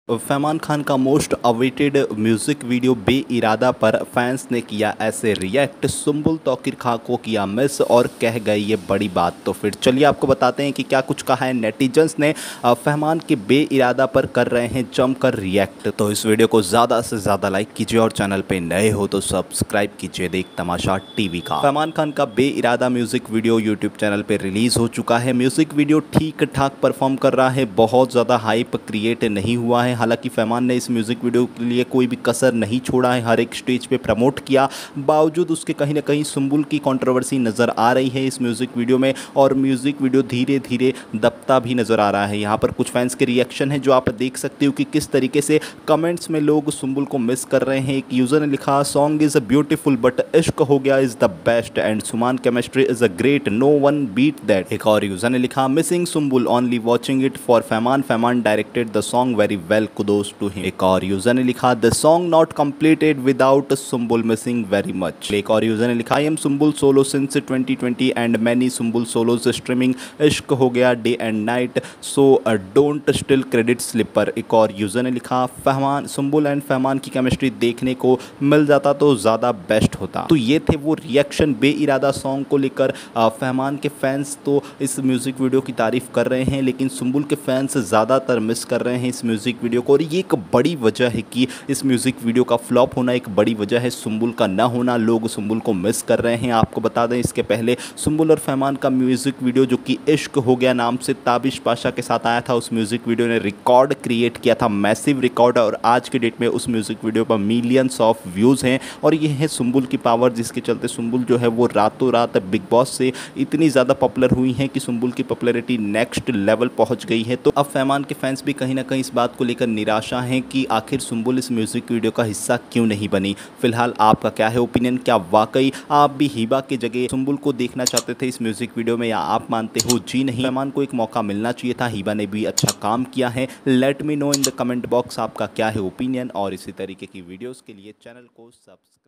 फरमान खान का most awaited music video Beirada पर fans ने किया ऐसे रिएक्ट। सुम्बुल तौकीर खां को किया मिस और कह गए ये बड़ी बात। तो फिर चलिए आपको बताते हैं कि क्या कुछ कहा है नेटिजन्स ने। फरमान के बेइरादा पर कर रहे हैं जमकर रिएक्ट। तो इस वीडियो को ज़्यादा से ज़्यादा लाइक कीजिए और चैनल पे नए हो तो सब्सक्राइब कीजिए देख तमाशा टीवी का। फरमान खान का Beirada music video YouTube channel पर रिलीज़ हो चुका है। म्यूजिक वीडियो ठीक ठाक परफॉर्म कर रहा है, बहुत ज़्यादा हाइप क्रिएट नहीं हुआ है। हालांकि फरमान ने इस म्यूज़िक वीडियो के लिए कोई भी कसर नहीं छोड़ा है, हर एक स्टेज पे प्रमोट किया। बावजूद उसके कहीं ना कहीं सुम्बुल की कंट्रोवर्सी नज़र आ रही है इस म्यूज़िक वीडियो में, और म्यूज़िक वीडियो धीरे धीरे दबता भी नज़र आ रहा है। यहाँ पर कुछ फैंस के रिएक्शन है जो आप देख सकते हो कि किस तरीके से कमेंट्स में लोग सुम्बुल को मिस कर रहे हैं। एक यूज़र ने लिखा, song is beautiful but Ishq Ho Gaya is the best and SuMan chemistry is a great, no one beat that. एक और यूज़र ने लिखा, missing Sumbul only watching it for Farman, Farman directed the song very well, kudos to him. एक और user ने लिखा, the song not completed without Sumbul missing very much. एक और यूजर ने लिखा, I am Sumbul solo since 2020 and many Sumbul solos streaming, Ishq Ho गया day and night so don't still credit slipper. एक और यूजर ने लिखा, फरमान सुम्बुल एंड फरमान की केमिस्ट्री देखने को मिल जाता तो ज़्यादा बेस्ट होता। तो ये थे वो रिएक्शन बेइरादा सॉन्ग को लेकर। फरमान के फैंस तो इस म्यूज़िक वीडियो की तारीफ कर रहे हैं, लेकिन सुम्बुल के फैंस ज़्यादातर मिस कर रहे हैं इस म्यूज़िक वीडियो को। और ये एक बड़ी वजह है कि इस म्यूज़िक वीडियो का फ्लॉप होना, एक बड़ी वजह है सुम्बुल का ना होना। लोग सुम्बुल को मिस कर रहे हैं। आपको बता दें, इसके पहले सुम्बुल और फरमान का म्यूज़िक वीडियो जो कि इश्क हो गया नाम से ताबिश पाशा के साथ आया था, उस म्यूज़िक वीडियो ने रिकॉर्ड क्रिएट किया था, मैसिव रिकॉर्ड। और आज के डेट में उस म्यूज़िक वीडियो पर मिलियंस ऑफ व्यूज़ हैं। और ये है सुम्बुल की पावर, जिसके चलते सुम्बुल जो है वो रातों रात बिग बॉस से इतनी ज़्यादा पॉपुलर हुई हैं कि सुम्बुल की पॉपुलैरिटी नेक्स्ट लेवल पहुँच गई है। तो अब फरमान के फैंस भी कहीं ना कहीं इस बात को लेकर निराशा हैं कि आखिर सुम्बुल इस म्यूज़िक वीडियो का हिस्सा क्यों नहीं बनी। फिलहाल आपका क्या है ओपिनियन? क्या वाकई आप भी हिबा के जगह सुम्बुल को देखना चाहते थे इस म्यूज़िक वीडियो में, या आप मानते हो जी नहीं, फरमान को एक मौका मिलना चाहिए था, हिबा ने भी अच्छा काम किया है? Let me know in the comment box आपका क्या है ओपिनियन। और इसी तरीके की वीडियोज़ के लिए चैनल को सब्सक्राइब